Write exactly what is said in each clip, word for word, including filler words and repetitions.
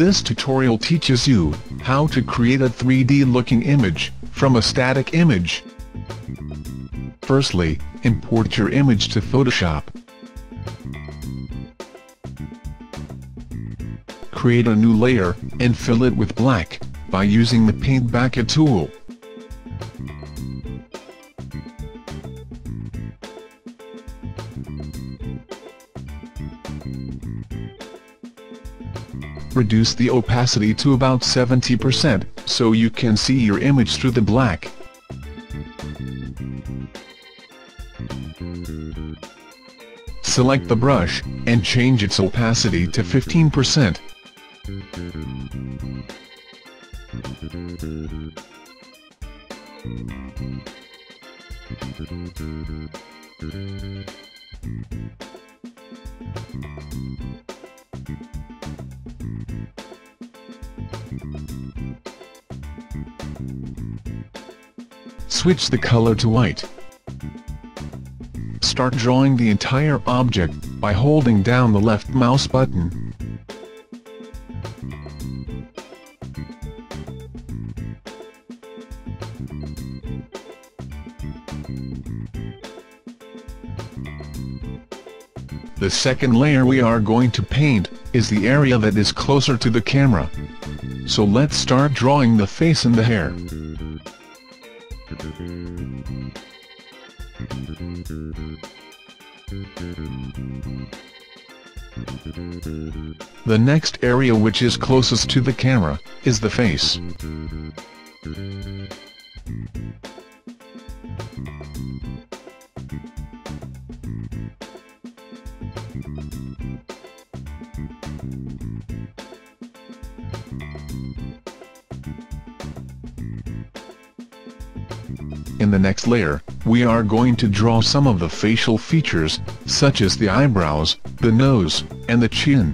This tutorial teaches you how to create a three D looking image from a static image. Firstly, import your image to Photoshop. Create a new layer and fill it with black by using the Paint Bucket tool. Reduce the opacity to about seventy percent, so you can see your image through the black. Select the brush, and change its opacity to fifteen percent. Switch the color to white. Start drawing the entire object by holding down the left mouse button. The second layer we are going to paint is the area that is closer to the camera. So let's start drawing the face and the hair. The next area which is closest to the camera is the face. In the next layer, we are going to draw some of the facial features, such as the eyebrows, the nose, and the chin.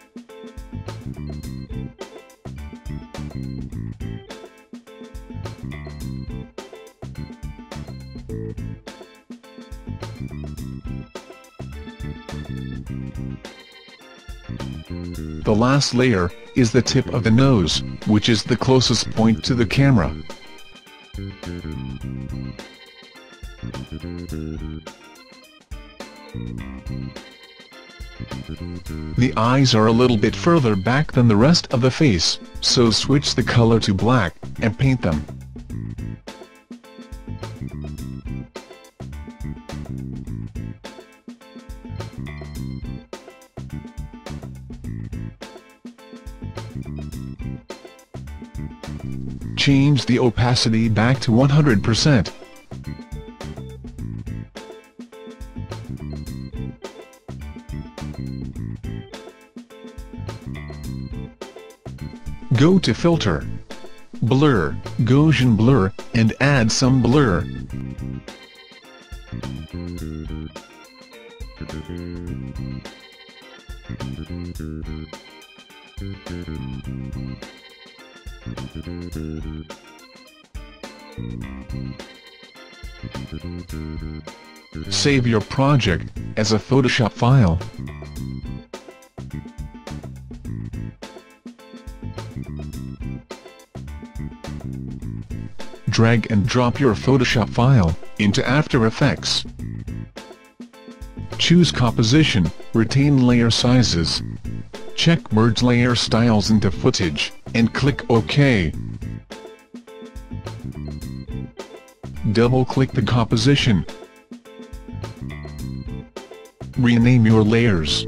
The last layer is the tip of the nose, which is the closest point to the camera. The eyes are a little bit further back than the rest of the face, so switch the color to black, and paint them. Change the opacity back to one hundred percent. Go to Filter, Blur, Gaussian Blur, and add some blur. Save your project as a Photoshop file. Drag and drop your Photoshop file into After Effects. Choose Composition, retain layer sizes. Check Merge Layer Styles into Footage, and click OK. Double-click the composition. Rename your layers.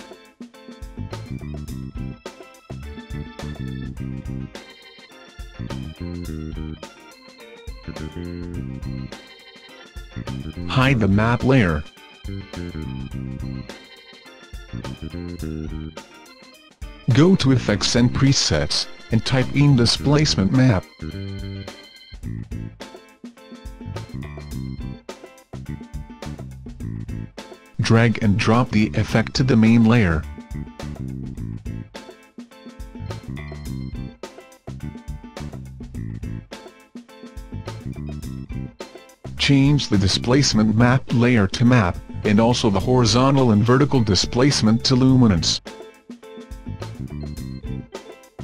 Hide the map layer. Go to Effects and Presets, and type in Displacement Map. Drag and drop the effect to the main layer. Change the displacement map layer to map, and also the horizontal and vertical displacement to luminance.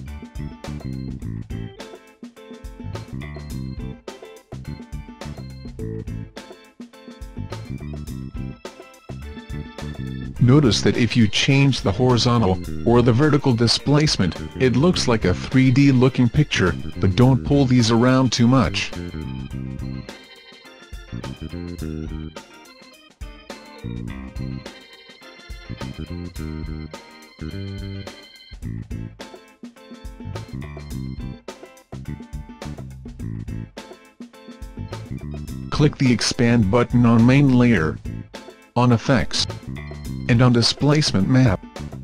Notice that if you change the horizontal, or the vertical displacement, it looks like a three D looking picture, but don't pull these around too much. Click the Expand button on Main Layer, on Effects, and on Displacement Map.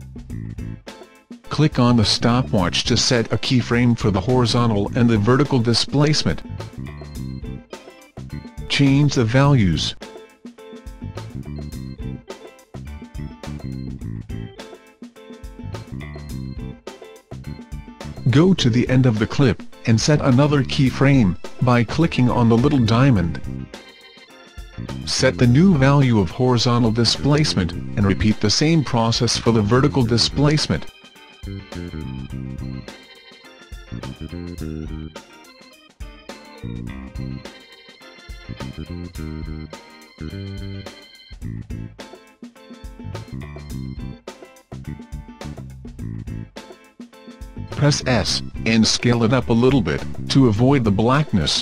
Click on the stopwatch to set a keyframe for the horizontal and the vertical displacement. Change the values. Go to the end of the clip, and set another keyframe, by clicking on the little diamond. Set the new value of horizontal displacement, and repeat the same process for the vertical displacement. Press S, and scale it up a little bit, to avoid the blackness.